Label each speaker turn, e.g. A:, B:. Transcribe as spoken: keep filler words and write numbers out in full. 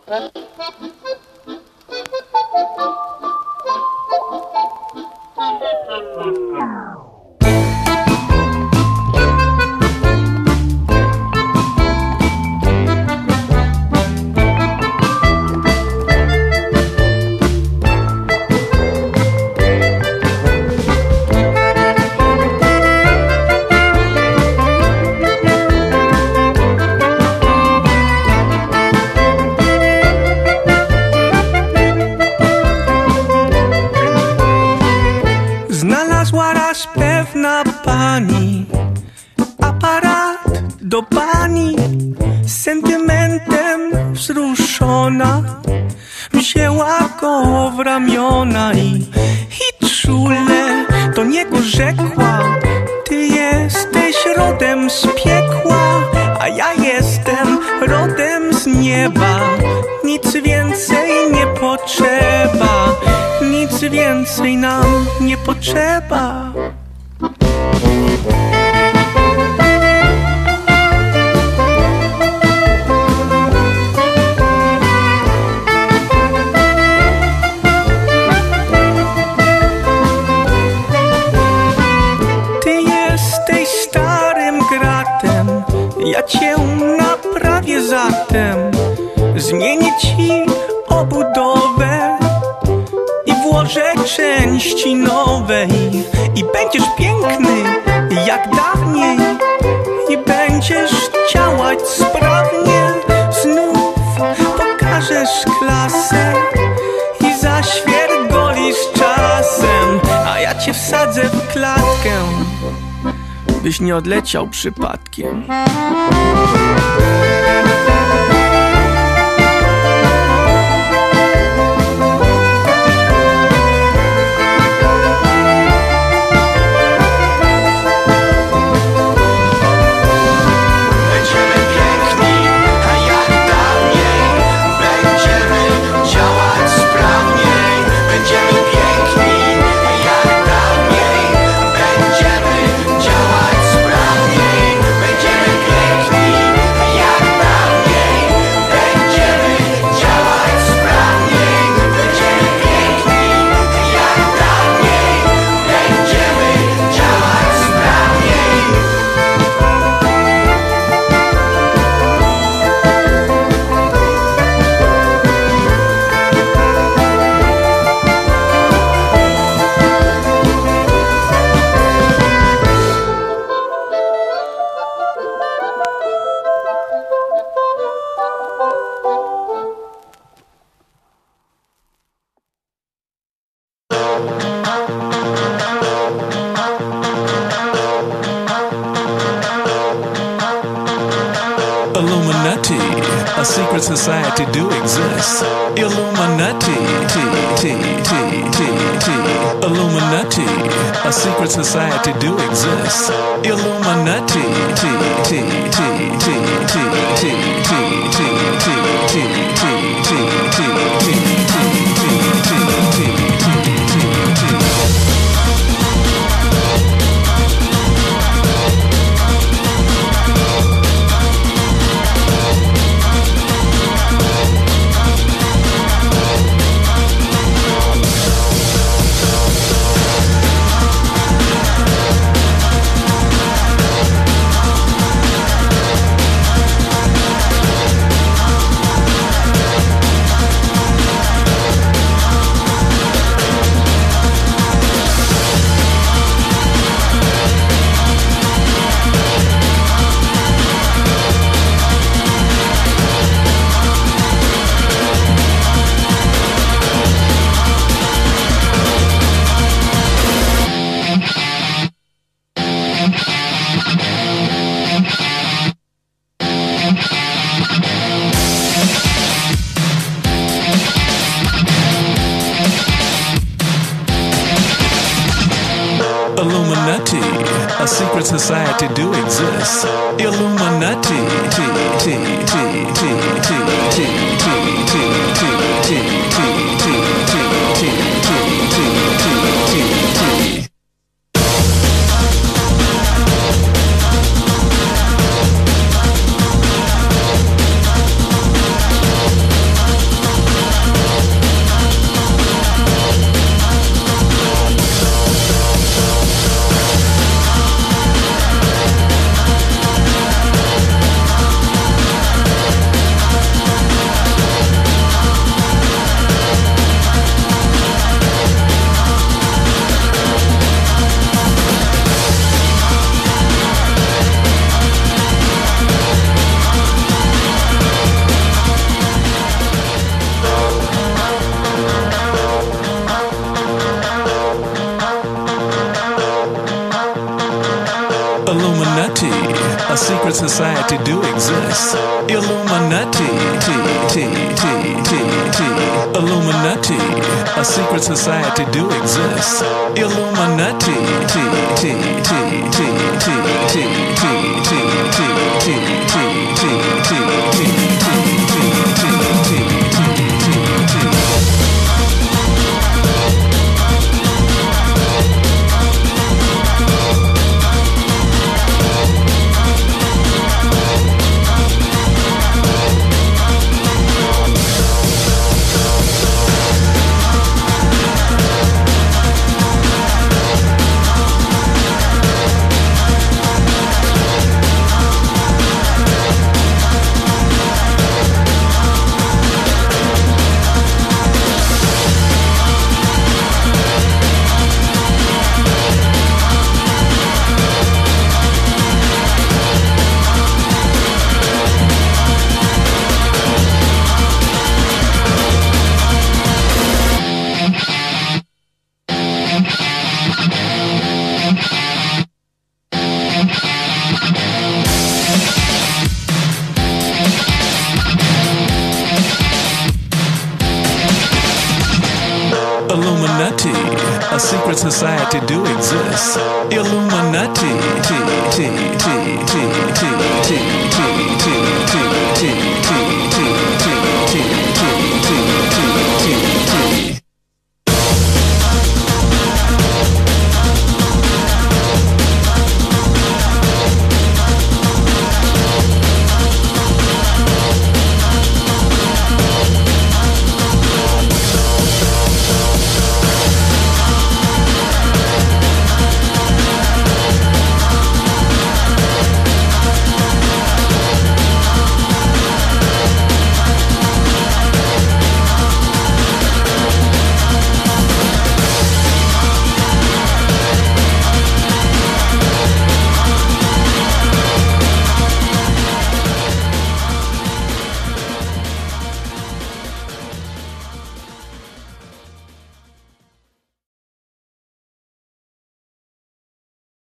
A: Znalazła raz pewna pani aparat do bani. Z sentymentem wzruszona wzięła go w ramiona i, i czule do niego rzekła: ty jesteś rodem z piekła, a ja jestem rodem z nieba. Nic więcej nie potrzeba, nic więcej nam nie potrzeba. Ty jesteś starym gratem, ja cię naprawię zatem. Zmienię ci obudowę i włożę części nowe i, i będziesz piękny jak dawniej i będziesz działać sprawnie. Znów pokażesz klasę i zaświergolisz czasem, a ja cię wsadzę w klatkę, byś nie odleciał przypadkiem.
B: Illuminati, a secret society do exist. Illuminati, T, T, T, T, T. Illuminati, a secret society do exist. Illuminati, T, T, T, T, T, T, T, T, T, T, T, T, Illuminati, a secret society do exist. Illuminati, T, T, T, T, T, T, T, T, T, T, T, T. secret society do exist. Illuminati, T, T, T, T, T. Illuminati, a secret society do exist. Illuminati, T, T, T, T, T, T, T, T, T, T, T, T, Illuminati, a secret society do exist. Illuminati, T, T, T, T, T, T.